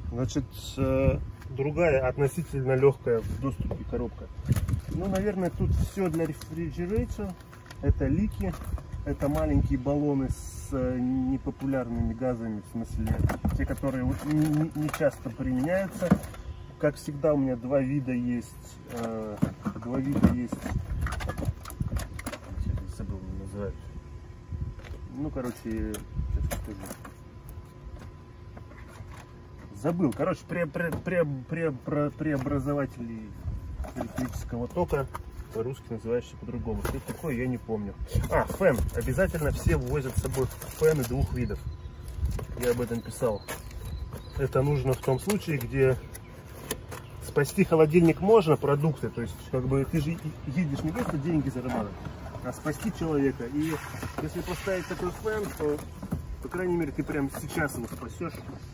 Значит, другая относительно легкая в доступе коробка. Ну, наверное, тут все для рефрижератора. Это лики, это маленькие баллоны с непопулярными газами, в смысле, те, которые не часто применяются. Как всегда, у меня два вида есть. Забыл, называют. Ну, короче, сейчас скажу. Забыл. Короче, преобразователи электрического тока, по-русски называющийся по-другому. Что это такое, я не помню. Фен. Обязательно все возят с собой фены двух видов. Я об этом писал. Это нужно в том случае, где спасти холодильник можно, продукты. То есть, как бы, ты же едешь не просто деньги зарабатывать, а спасти человека. И если поставить такой фен, то, по крайней мере, ты прямо сейчас его спасешь.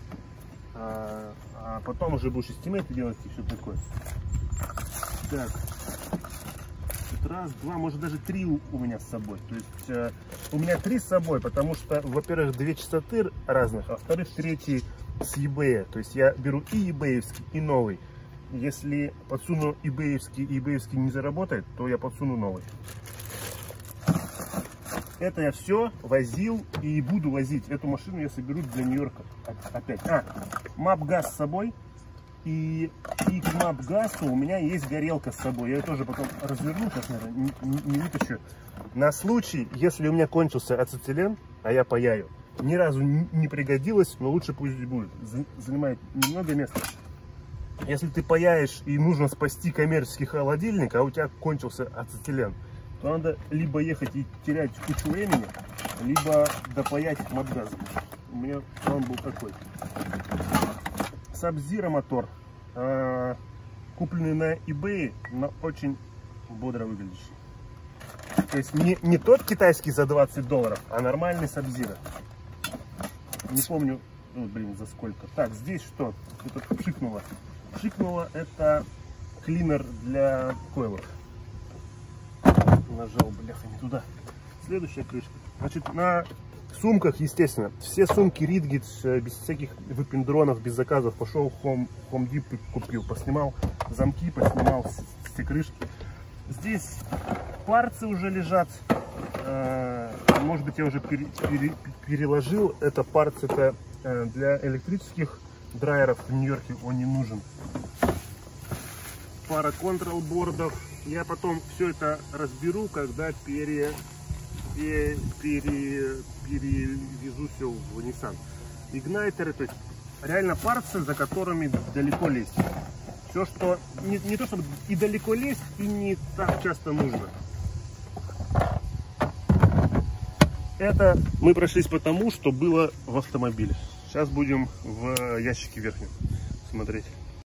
А потом уже будешь эстимейты делать и все такое. Так. Тут раз, два, может даже три у меня с собой. То есть у меня три с собой, потому что, во-первых, две частоты разных, а во-вторых, третий с eBay. То есть я беру и eBay-евский, и новый. Если подсуну eBay-евский, и eBay-евский не заработает, то я подсуну новый. Это я все возил и буду возить. Эту машину я соберу для Нью-Йорка опять. Мап-газ с собой. И к мап-газу у меня есть горелка с собой. Я ее тоже потом разверну, сейчас, наверное, не вытащу. На случай, если у меня кончился ацетилен, а я паяю, ни разу не пригодилось, но лучше пусть будет. Занимает немного места. Если ты паяешь и нужно спасти коммерческий холодильник, а у тебя кончился ацетилен, то надо либо ехать и терять кучу времени, либо допаять мап-газом. У меня план был такой. Sub-Zero мотор, купленный на eBay, но очень бодро выглядящий. То есть не тот китайский за $20, а нормальный Sub-Zero. Не помню, за сколько. Так, здесь что? Это пшикнуло. Пшикнуло, это клинер для койлов. Нажал, бляха, не туда. Следующая крышка. Значит, на сумках, естественно, все сумки Ridgid, без всяких выпендронов, без заказов. Пошел в Home Depot, купил, поснимал замки, поснимал все крышки. Здесь парцы уже лежат. Может быть, я уже переложил. Это парцы, это для электрических драйеров в Нью-Йорке он не нужен. Пара контрол-бордов. Я потом все это разберу, когда перевезу все в Nissan. Игнайтеры, то есть реально парцы, за которыми далеко лезть. Все, что не то, чтобы и далеко лезть, и не так часто нужно. Это мы прошлись по тому, что было в автомобиле. Сейчас будем в ящике верхнем смотреть.